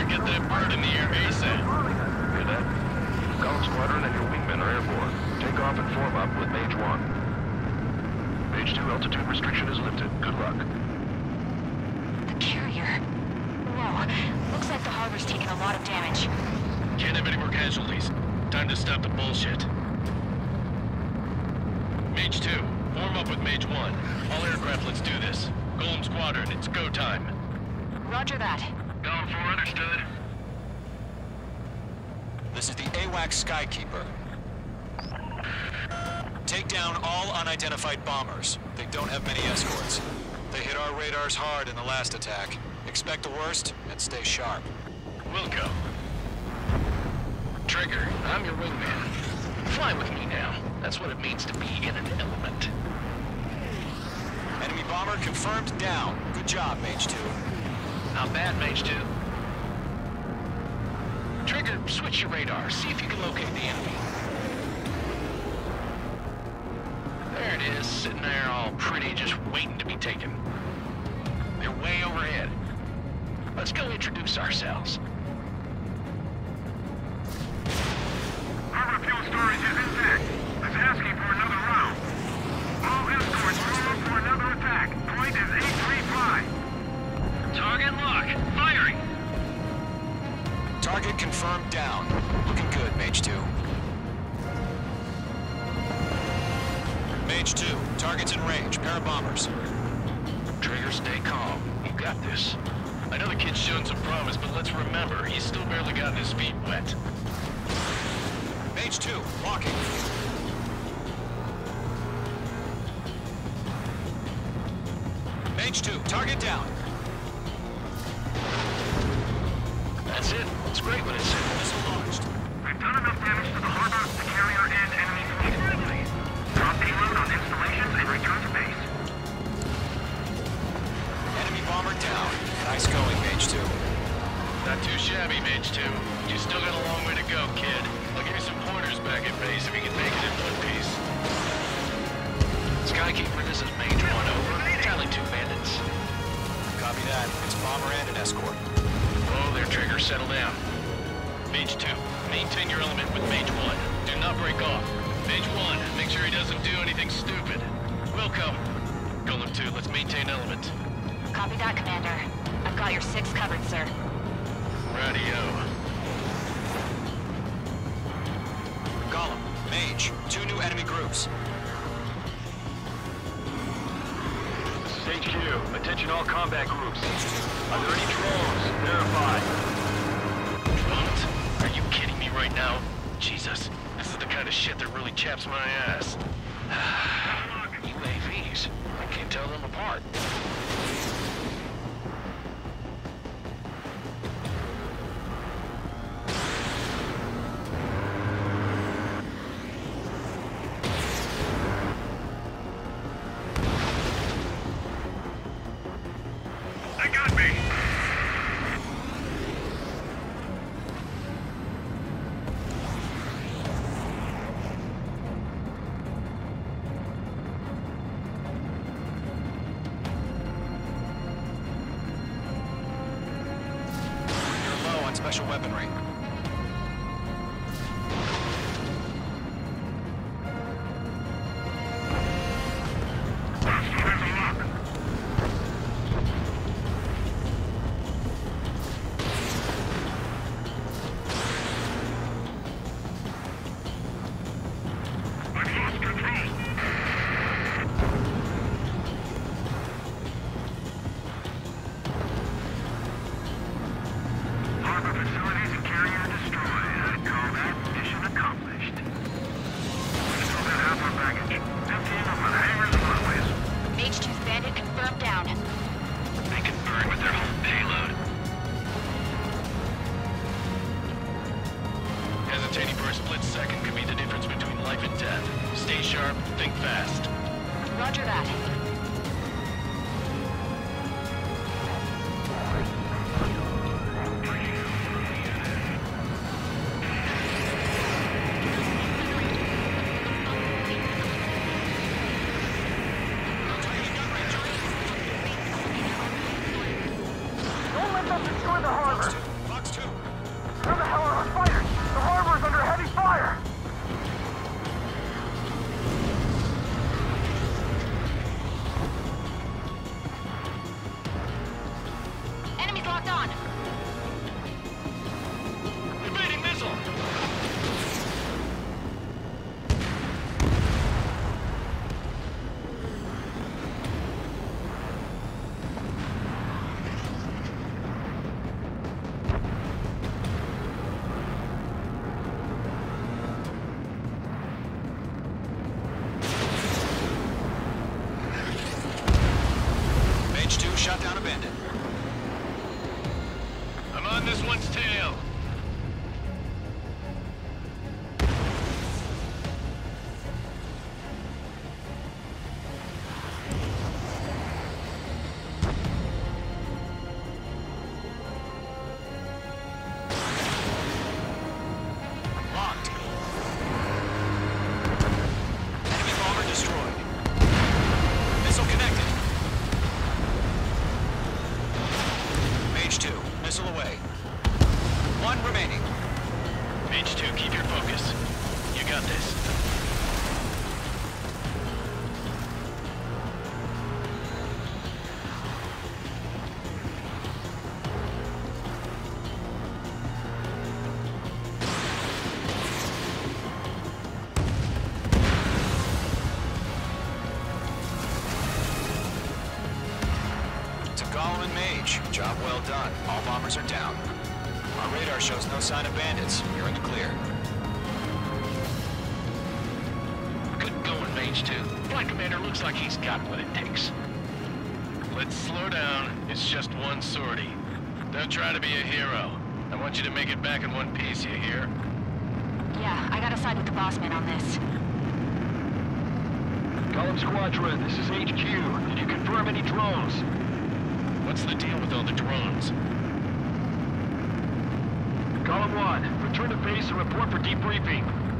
get that bird in the air ASAP. Cadet, Golem Squadron and your wingmen are airborne. Take off and form up with Mage 1. Mage 2, altitude restriction is lifted. Good luck. The carrier. Whoa. Looks like the harbor's taken a lot of damage. Can't have any more casualties. Time to stop the bullshit. Mage 2, form up with Mage 1. All aircraft, let's do this. Golem Squadron, it's go time. Roger that. Golem 4, understood. This is the AWAC Skykeeper. Take down all unidentified bombers. They don't have many escorts. They hit our radars hard in the last attack. Expect the worst and stay sharp. Wilco. Trigger, I'm your wingman. Fly with me now. That's what it means to be in an element. Enemy bomber confirmed down. Good job, Mage 2. Not bad, Mage 2. Trigger, switch your radar. See if you can locate the enemy. There it is, sitting there all pretty, just waiting to be taken. They're way overhead. Let's go introduce ourselves. Harbor fuel storage is intact. It's asking for another round. All escorts roll up for another attack. Point is 835. Target lock. Firing. Target confirmed down. Looking good, Mage 2. Mage 2, target's in range. Pair of bombers. Trigger, stay calm. You got this. I know the kid's shown some promise, but let's remember, he's still barely gotten his feet wet. Mage 2, walking. Mage 2, target down. That's it. It's great when it's Missile launched. We've done enough damage to the harbor, the carrier, and enemy fleet. Drop payload on installations and return to base. Enemy bomber down. Nice going, Mage 2. not too shabby, Mage 2. You still got a long way to go, kid. I'll give you some pointers back at base if you can make it in one piece. Skykeeper, this is Mage 1, over. Tally 2 bandits. Copy that. It's bomber and an escort. Oh, their trigger, settle down. Mage 2, maintain your element with Mage 1. Do not break off. Mage 1, make sure he doesn't do anything stupid. Welcome. Golem 2, let's maintain element. Copy that, Commander. I've got your 6 covered, sir. Radio. Golem, Mage, 2 new enemy groups. This is HQ. Attention all combat groups. Are there any drones? Verify. What? Are you kidding me right now? Jesus, this is the kind of shit that really chaps my ass. UAVs. I can't tell them apart. They got me! You're low on special weaponry. There's a lock. I've lost control. Harbor facilities and carrier destroyed. I'd call that mission accomplished. We still got half our baggage. Emptying them with hangars and runways. Mage 2's bandit confirmed down. They can burn with their whole payload. Hesitating for a split second could be the difference between life and death. Stay sharp, think fast. Roger that. Don't let them destroy the harbor! Fox 2. Where the hell are our fighters? The harbor is under heavy fire! Enemies locked on. Evading missile! Mage 2 shot down a bandit. I'm on this one's tail. Locked. Enemy bomber destroyed. Missile connected. Mage 2, missile away. One remaining. Mage 2, keep your focus. You got this. To Golem and Mage, job well done. All bombers are down. Our radar shows no sign of bandits. You're in the clear. Good going, Mage 2. Flight Commander looks like he's got what it takes. Let's slow down. It's just one sortie. Don't try to be a hero. I want you to make it back in one piece, you hear? Yeah, I gotta side with the boss man on this. Column Squadron, this is HQ. Did you confirm any drones? What's the deal with all the drones? Column 1, return to base and report for debriefing.